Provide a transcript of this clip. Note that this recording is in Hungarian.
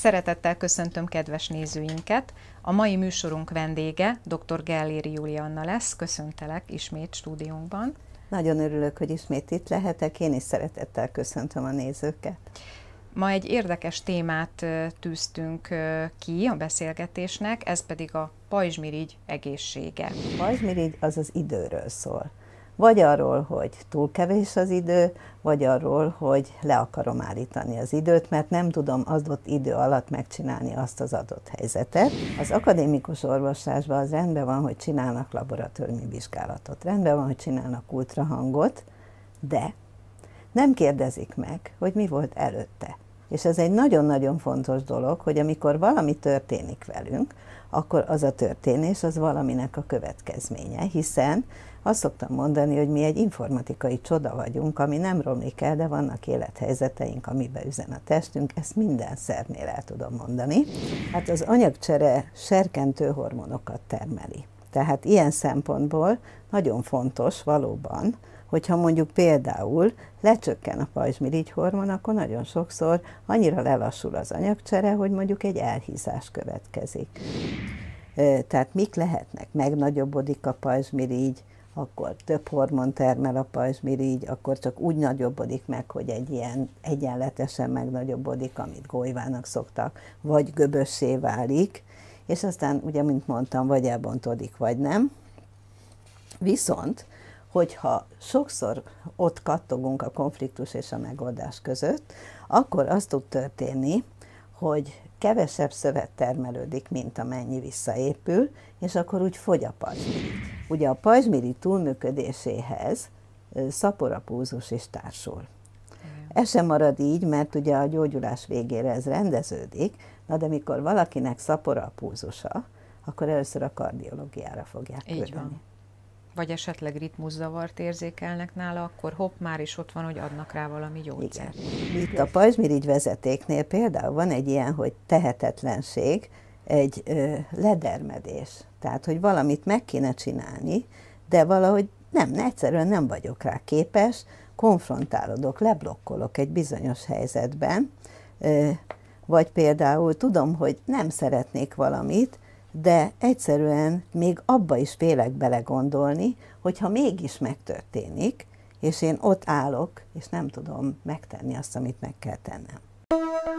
Szeretettel köszöntöm kedves nézőinket. A mai műsorunk vendége dr. Gelléri Julianna lesz. Köszöntelek ismét stúdiónkban. Nagyon örülök, hogy ismét itt lehetek. Én is szeretettel köszöntöm a nézőket. Ma egy érdekes témát tűztünk ki a beszélgetésnek, ez pedig a pajzsmirigy egészsége. A pajzsmirigy az az időről szól. Vagy arról, hogy túl kevés az idő, vagy arról, hogy le akarom állítani az időt, mert nem tudom adott idő alatt megcsinálni azt az adott helyzetet. Az akadémikus orvoslásban az rendben van, hogy csinálnak laboratóriumi vizsgálatot, rendben van, hogy csinálnak ultrahangot, de nem kérdezik meg, hogy mi volt előtte. És ez egy nagyon-nagyon fontos dolog, hogy amikor valami történik velünk, akkor az a történés az valaminek a következménye, hiszen azt szoktam mondani, hogy mi egy informatikai csoda vagyunk, ami nem romlik el, de vannak élethelyzeteink, amiben üzen a testünk, ezt minden szervnél el tudom mondani. Hát az anyagcsere serkentő hormonokat termeli. Tehát ilyen szempontból nagyon fontos valóban, hogyha mondjuk például lecsökken a pajzsmirigy hormon, akkor nagyon sokszor annyira lelassul az anyagcsere, hogy mondjuk egy elhízás következik. Tehát mik lehetnek? Megnagyobbodik a pajzsmirigy, akkor több hormon termel a pajzsmirigy, akkor csak úgy nagyobbodik meg, hogy egy ilyen egyenletesen megnagyobbodik, amit gólyvának szoktak, vagy göbössé válik, és aztán ugye, mint mondtam, vagy elbontódik, vagy nem. Viszont hogyha sokszor ott kattogunk a konfliktus és a megoldás között, akkor az tud történni, hogy kevesebb szövet termelődik, mint amennyi visszaépül, és akkor úgy fogy a pajzsmirigy. Ugye a pajzsmirigy túlműködéséhez szaporapúzus is társul. Ez sem marad így, mert ugye a gyógyulás végére ez rendeződik, na de mikor valakinek szaporapúzusa, akkor először a kardiológiára fogják küldeni. Vagy esetleg ritmuszavart érzékelnek nála, akkor hopp, már is ott van, hogy adnak rá valami gyógyszert. Igen. Itt a pajzsmirigy vezetéknél például van egy ilyen, hogy tehetetlenség, egy ledermedés. Tehát, hogy valamit meg kéne csinálni, de valahogy egyszerűen nem vagyok rá képes, konfrontálódok, leblokkolok egy bizonyos helyzetben, vagy például tudom, hogy nem szeretnék valamit, de egyszerűen még abba is félek belegondolni, hogyha mégis megtörténik, és én ott állok, és nem tudom megtenni azt, amit meg kell tennem.